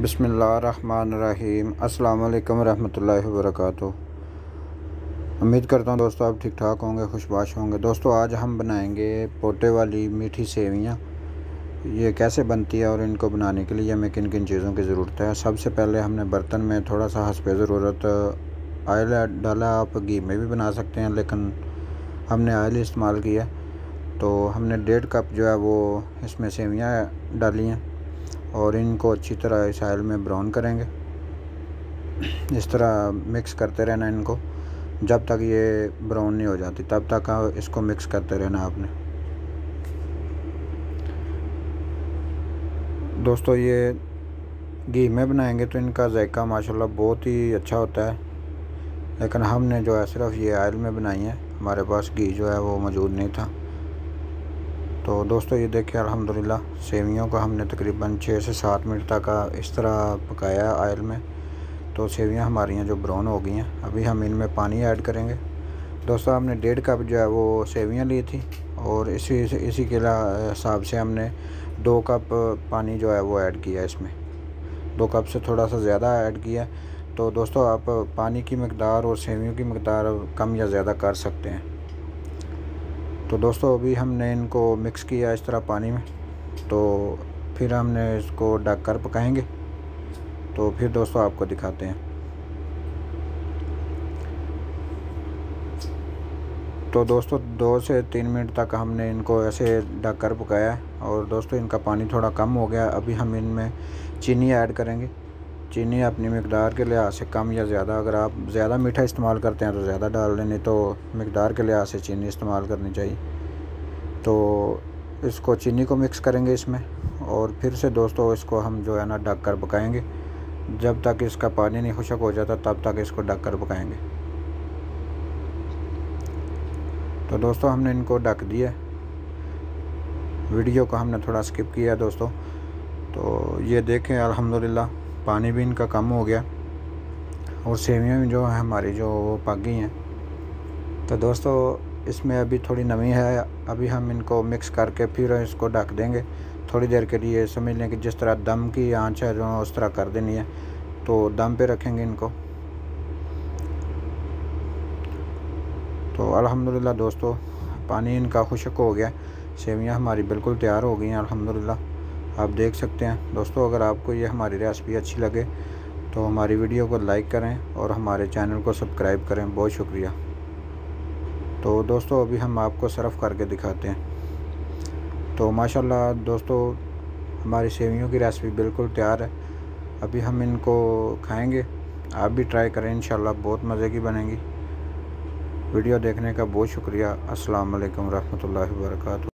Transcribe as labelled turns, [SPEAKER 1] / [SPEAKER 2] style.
[SPEAKER 1] बिस्मिल्लाहिर्रहमानिर्रहीम। अस्सलाम वालेकुम रहमतुल्लाहि व बरकातुहू। उम्मीद करता हूँ दोस्तों आप ठीक ठाक होंगे, खुशबाश होंगे। दोस्तों आज हम बनाएंगे पोटे वाली मीठी सेवियाँ। ये कैसे बनती है और इनको बनाने के लिए हमें किन किन चीज़ों की ज़रूरत है। सबसे पहले हमने बर्तन में थोड़ा सा हस्बे ज़रूरत ऑयल डाला। आप घी में भी बना सकते हैं, लेकिन हमने ऑयल इस्तेमाल किया। तो हमने 1.5 कप जो है वो इसमें सेवियाँ डाली हैं और इनको अच्छी तरह इस ऑयल में ब्राउन करेंगे। इस तरह मिक्स करते रहना इनको जब तक ये ब्राउन नहीं हो जाती, तब तक इसको मिक्स करते रहना आपने। दोस्तों ये घी में बनाएंगे तो इनका जायका माशाल्लाह बहुत ही अच्छा होता है, लेकिन हमने जो है सिर्फ ये ऑयल में बनाई है। हमारे पास घी जो है वो मौजूद नहीं था। तो दोस्तों ये देखिए अल्हम्दुलिल्लाह सेवियों को हमने तकरीबन 6 से 7 मिनट तक इस तरह पकाया ऑयल में। तो सेवियां हमारी हैं जो ब्राउन हो गई हैं। अभी हम इनमें पानी ऐड करेंगे। दोस्तों हमने 1.5 कप जो है वो सेवियां ली थी और इसी के हिसाब से हमने 2 कप पानी जो है वो ऐड किया। इसमें 2 कप से थोड़ा सा ज़्यादा ऐड किया। तो दोस्तों आप पानी की मकदार और सेवियों की मकदार कम या ज़्यादा कर सकते हैं। तो दोस्तों अभी हमने इनको मिक्स किया इस तरह पानी में। तो फिर हमने इसको ढक कर पकाएंगे। तो फिर दोस्तों आपको दिखाते हैं। तो दोस्तों 2 से 3 मिनट तक हमने इनको ऐसे ढक कर पकाया और दोस्तों इनका पानी थोड़ा कम हो गया। अभी हम इनमें चीनी ऐड करेंगे। चीनी अपनी मकदार के लिहाज से कम या ज़्यादा, अगर आप ज़्यादा मीठा इस्तेमाल करते हैं तो ज़्यादा डाल लें, नहीं तो मकदार के लिहाज से चीनी इस्तेमाल करनी चाहिए। तो इसको चीनी को मिक्स करेंगे इसमें और फिर से दोस्तों इसको हम जो है ना ढक कर पकाएंगे। जब तक इसका पानी नहीं खुश्क हो जाता तब तक इसको ढक कर पकाएंगे। तो दोस्तों हमने इनको ढक दिया। वीडियो को हमने थोड़ा स्किप किया दोस्तों। तो ये देखें अल्हम्दुलिल्लाह पानी भी इनका कम हो गया और सेवियाँ जो है हमारी जो वो पक गई हैं। तो दोस्तों इसमें अभी थोड़ी नमी है। अभी हम इनको मिक्स करके फिर इसको ढक देंगे थोड़ी देर के लिए। समझ लें कि जिस तरह दम की आंच है जो उस तरह कर देनी है। तो दम पे रखेंगे इनको। तो अल्हम्दुलिल्लाह दोस्तों पानी इनका खुश्क हो गया। सेवियाँ हमारी बिल्कुल तैयार हो गई हैं अल्हम्दुलिल्लाह। आप देख सकते हैं। दोस्तों अगर आपको ये हमारी रेसिपी अच्छी लगे तो हमारी वीडियो को लाइक करें और हमारे चैनल को सब्सक्राइब करें। बहुत शुक्रिया। तो दोस्तों अभी हम आपको सर्व करके दिखाते हैं। तो माशाल्लाह दोस्तों हमारी सेवियों की रेसिपी बिल्कुल तैयार है। अभी हम इनको खाएंगे। आप भी ट्राई करें, इंशाल्लाह बहुत मज़े की बनेंगी। वीडियो देखने का बहुत शुक्रिया। अस्सलाम वालेकुम रहमतुल्लाहि व बरकातुहू।